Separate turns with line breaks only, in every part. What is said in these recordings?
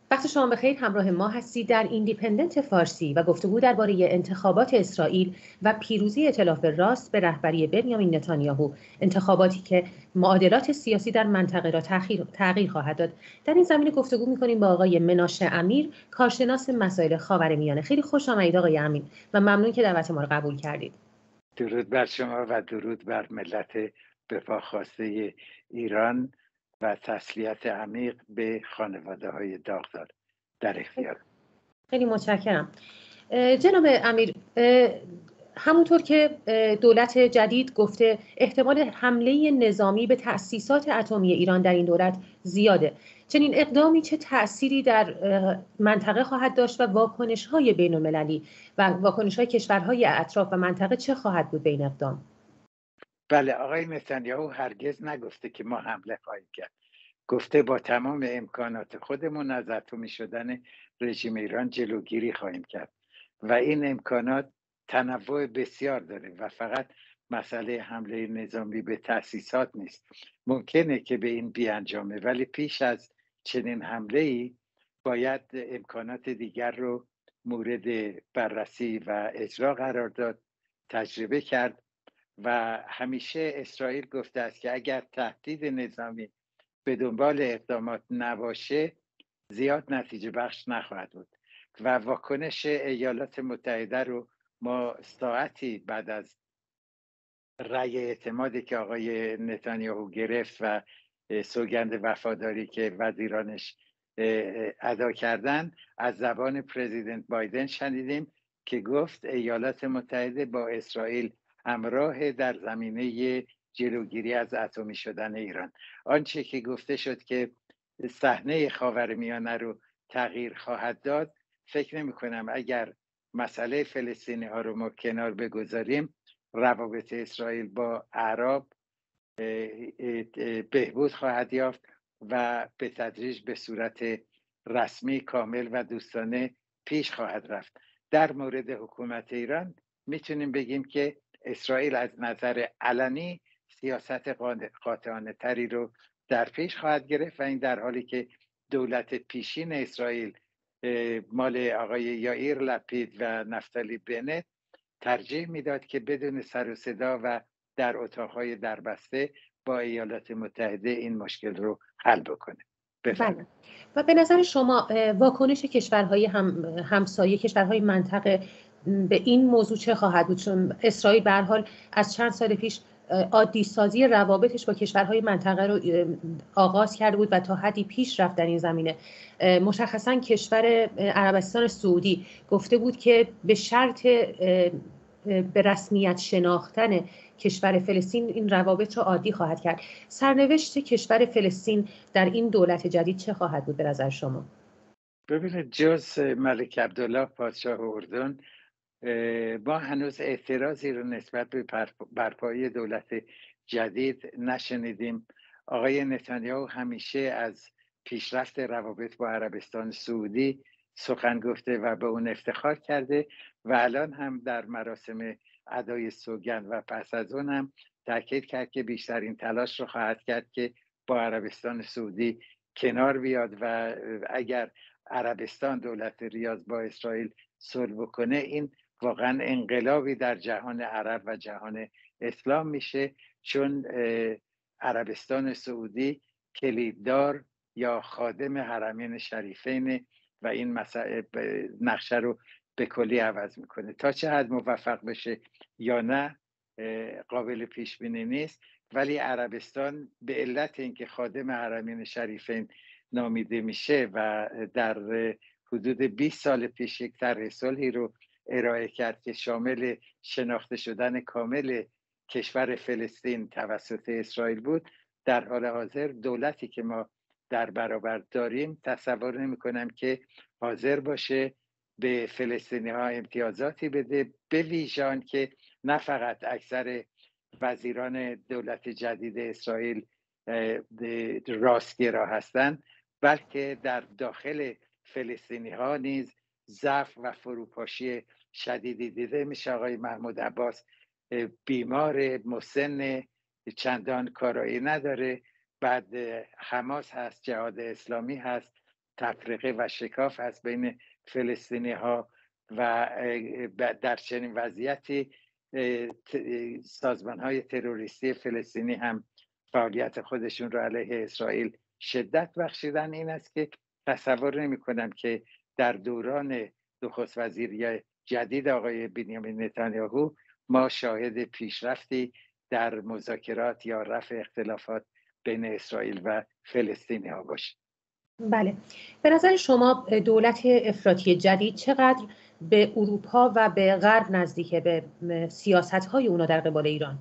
وقت شما بخیر. همراه ما هستید در ایندیپندنت فارسی و گفتگو درباره انتخابات اسرائیل و پیروزی ائتلاف راست به رهبری بنیامین نتانیاهو، انتخاباتی که معادلات سیاسی در منطقه را تغییر خواهد داد. در این زمینه گفتگو می‌کنیم با آقای مناشه امیر، کارشناس مسائل خاورمیانه. خیلی خوش آمدید آقای امیر و ممنون که دعوت ما را قبول کردید.
درود بر شما و درود بر ملت بپاخواسته ایران و تسلیت عمیق به خانواده‌های داغدار در اختیار.
خیلی متشکرم. جناب امیر، همونطور که دولت جدید گفته احتمال حمله نظامی به تأسیسات اتمی ایران در این دولت زیاده. چنین اقدامی چه تأثیری در منطقه خواهد داشت و واکنش‌های بین‌المللی و واکنش‌های کشورهای اطراف و منطقه چه خواهد بود به این اقدام؟
بله، آقای نتانیاهو هرگز نگفته که ما حمله خواهیم کرد. گفته با تمام امکانات خودمون از اتمی شدن رژیم ایران جلوگیری خواهیم کرد و این امکانات تنوع بسیار داره و فقط مسئله حمله نظامی به تأسیسات نیست. ممکنه که به این بیانجامه، ولی پیش از چنین حمله‌ای باید امکانات دیگر رو مورد بررسی و اجرا قرار داد، تجربه کرد و همیشه اسرائیل گفته است که اگر تهدید نظامی به دنبال اقدامات نباشه زیاد نتیجه بخش نخواهد بود و واکنش ایالات متحده رو ما ساعتی بعد از رأی اعتمادی که آقای نتانیاهو گرفت و سوگند وفاداری که وزیرانش ادا کردن از زبان پرزیدنت بایدن شنیدیم که گفت ایالات متحده با اسرائیل همراه در زمینه جلوگیری از اتمی شدن ایران. آنچه که گفته شد که صحنه خاورمیانه رو تغییر خواهد داد، فکر نمی کنم اگر مسئله فلسطینی ها رو ما کنار بگذاریم روابط اسرائیل با اعراب بهبود خواهد یافت و به تدریج به صورت رسمی، کامل و دوستانه پیش خواهد رفت. در مورد حکومت ایران میتونیم بگیم که اسرائیل از نظر علنی سیاست قاطعانه تری رو در پیش خواهد گرفت و این در حالی که دولت پیشین اسرائیل مال آقای یائیر لپید و نفتالی بنت ترجیح میداد که بدون سر و صدا و در اتاقهای دربسته با ایالات متحده این مشکل رو حل بکنه.
بله. و به نظر شما واکنش کشورهای همسایه، کشورهای منطقه به این موضوع چه خواهد بود؟ چون اسرائیل به هر حال از چند سال پیش عادی سازی روابطش با کشورهای منطقه رو آغاز کرده بود و تا حدی پیش رفت در این زمینه. مشخصاً کشور عربستان سعودی گفته بود که به شرط به رسمیت شناختن کشور فلسطین این روابط را عادی خواهد کرد. سرنوشت کشور فلسطین در این دولت جدید چه خواهد بود به نظر شما؟
ببینید، جز ملک عبدالله پادشاه اردن ما هنوز اعتراضی رو نسبت به برپایی دولت جدید نشنیدیم. آقای نتانیاهو همیشه از پیشرفت روابط با عربستان سعودی سخن گفته و به اون افتخار کرده و الان هم در مراسم ادای سوگند و پس از اون هم تاکید کرد که بیشترین تلاش رو خواهد کرد که با عربستان سعودی کنار بیاد و اگر عربستان دولت ریاض با اسرائیل صلح بکنه این واقعا انقلابی در جهان عرب و جهان اسلام میشه، چون عربستان سعودی کلیددار یا خادم حرمین شریفین و این نقشه رو به کلی عوض میکنه. تا چه حد موفق بشه یا نه قابل پیش بینی نیست، ولی عربستان به علت اینکه خادم حرمین شریفین نامیده میشه و در حدود 20 سال پیش یک طرح صلحی رو ارائه کرد که شامل شناخته شدن کامل کشور فلسطین توسط اسرائیل بود، در حال حاضر دولتی که ما در برابر داریم تصور نمی کنم که حاضر باشه به فلسطینی ها امتیازاتی بده، به ویژه که نه فقط اکثر وزیران دولت جدید اسرائیل راستگرا هستند، بلکه در داخل فلسطینی ها نیز ضعف و فروپاشی شدیدی دیده میشه. آقای محمود عباس بیمار مسن، چندان کارایی نداره، بعد حماس هست، جهاد اسلامی هست تفرقه و شکاف است بین فلسطینی ها و در چنین وضعیتی سازمان های تروریستی فلسطینی هم فعالیت خودشون رو علیه اسرائیل شدت بخشیدن. این است که تصور نمی کنم که در دوران نخست وزیری جدید آقای بنیامین نتانیاهو ما شاهد پیشرفتی در مذاکرات یا رفع اختلافات بین اسرائیل و فلسطینی ها باشیم.
بله، به نظر شما دولت افراطی جدید چقدر به اروپا و به غرب نزدیکه، به سیاست‌های اونا در قبال ایران؟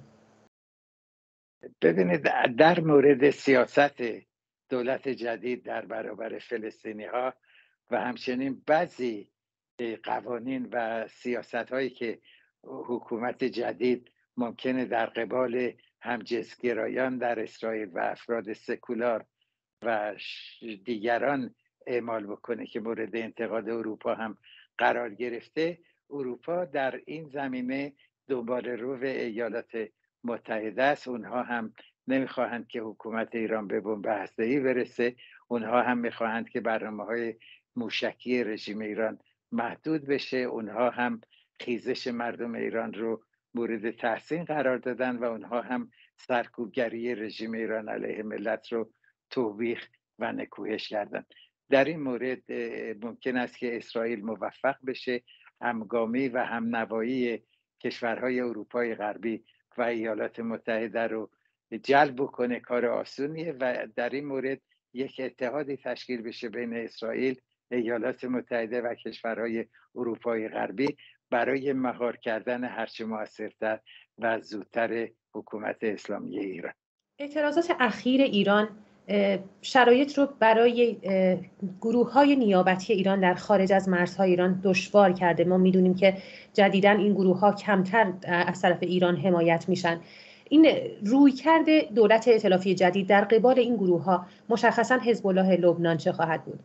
ببینید، در مورد سیاست دولت جدید در برابر فلسطینی ها و همچنین بعضی قوانین و سیاست هایی که حکومت جدید ممکنه در قبال همجنسگرایان در اسرائیل و افراد سکولار و دیگران اعمال بکنه که مورد انتقاد اروپا هم قرار گرفته، اروپا در این زمینه دنبال رو ایالات متحده است. اونها هم نمیخواهند که حکومت ایران به بمب هسته‌ای برسه. اونها هم میخواهند که برنامه‌های موشکی رژیم ایران محدود بشه. اونها هم خیزش مردم ایران رو مورد تحسین قرار دادن و اونها هم سرکوبگری رژیم ایران علیه ملت رو توبیخ و نکوهش کردن. در این مورد ممکن است که اسرائیل موفق بشه همگامی و همنوایی کشورهای اروپای غربی و ایالات متحده رو جلب کنه. کار آسونیه و در این مورد یک اتحادی تشکیل بشه بین اسرائیل، ایالات متحده و کشورهای اروپای غربی برای مهار کردن هرچه موثرتر و زودتر حکومت اسلامی ایران.
اعتراضات اخیر ایران شرایط رو برای گروه‌های نیابتی ایران در خارج از مرزهای ایران دشوار کرده. ما می‌دونیم که جدیداً این گروه‌ها کمتر از طرف ایران حمایت میشن. این رویکرد دولت ائتلافی جدید در قبال این گروه‌ها، مشخصاً حزب الله لبنان، چه خواهد بود؟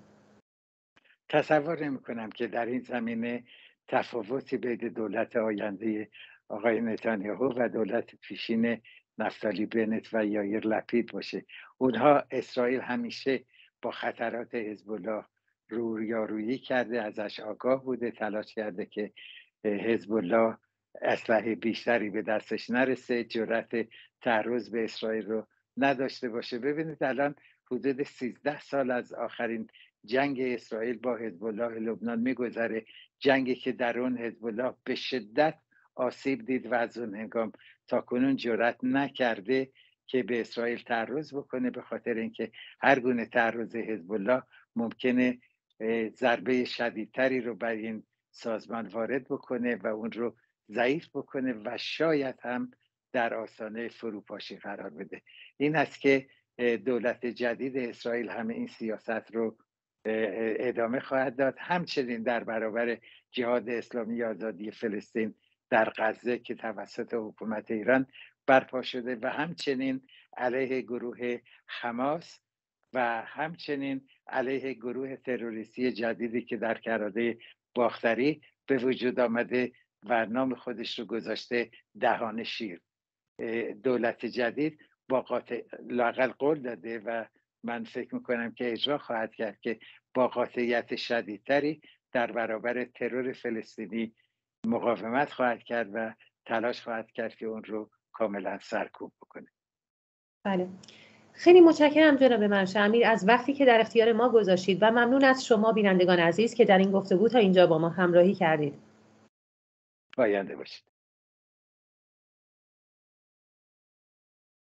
تصور نمی‌کنم که در این زمینه تفاوتی بین دولت آینده آقای نتانیاهو و دولت پیشین نفتالی بنت و یائیر لپید باشه. اونها اسرائیل همیشه با خطرات حزب الله رویارویی کرده، ازش آگاه بوده، تلاش کرده که حزب الله اسلحه بیشتری به دستش نرسه، جرأت تعرض به اسرائیل رو نداشته باشه. ببینید الان حدود 13 سال از آخرین جنگ اسرائیل با حزب الله لبنان میگذره، جنگی که در اون حزب الله به شدت آسیب دید و از اون هنگام تا کنون جرأت نکرده که به اسرائیل تعرض بکنه، به خاطر اینکه هر گونه تعرض حزب الله ممکنه ضربه شدیدتری رو بر این سازمان وارد بکنه و اون رو ضعیف بکنه و شاید هم در آستانه فروپاشی قرار بده. این است که دولت جدید اسرائیل همه این سیاست رو ادامه خواهد داد، همچنین در برابر جهاد اسلامی آزادی فلسطین در غزه که توسط حکومت ایران برپا شده و همچنین علیه گروه حماس و همچنین علیه گروه تروریستی جدیدی که در کراده باختری به وجود آمده و نام خودش رو گذاشته دهان شیر. دولت جدید با لااقل قول داده و من فکر میکنم که اجرا خواهد کرد که با قاطعیت شدیدتری در برابر ترور فلسطینی مقاومت خواهد کرد و تلاش خواهد کرد که اون رو کاملا سرکوب بکنه.
بله، خیلی متشکرم جناب منشا امیر از وقتی که در اختیار ما گذاشتید و ممنون از شما بینندگان عزیز که در این گفتگو تا اینجا با ما همراهی کردید.
پاینده باشید.